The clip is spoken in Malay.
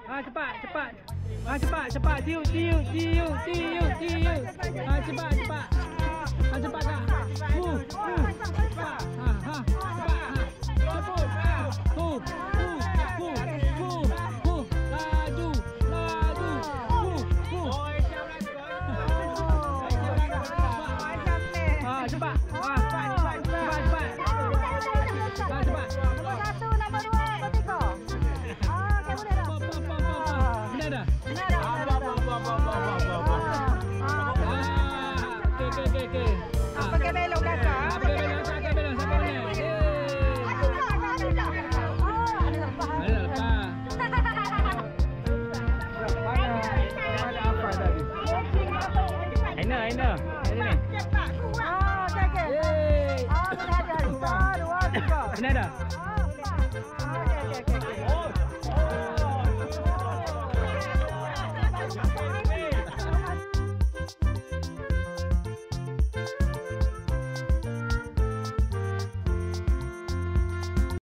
Cepat, cepat. Cepat, cepat. Tiup, tiup, tiup, tiup, tiup. Cepat, cepat. Cepat tak? Cepat. Laju, laju. Cepat. Pakai belok belakang. Aina. Cepat kuat. Okey. Ada. Ini ada.